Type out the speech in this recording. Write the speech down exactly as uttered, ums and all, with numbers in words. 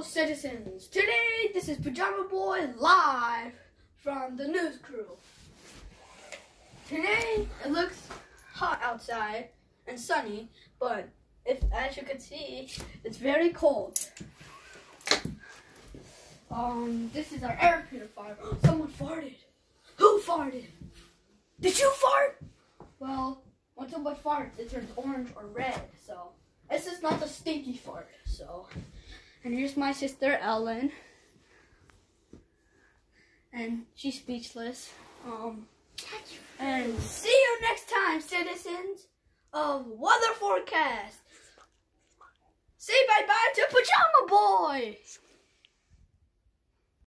citizens. Today, this is Pajama Boy live from the news crew. Today, it looks hot outside and sunny, but if, as you can see, it's very cold. Um, this is our air purifier. Someone farted. Who farted? Did you fart? Well, when someone farts, it turns orange or red, so this is not a stinky fart, so. And here's my sister, Ellen. And she's speechless. Um, and see you next time, citizens of Weather Forecast. Say bye-bye to Pajama Boy.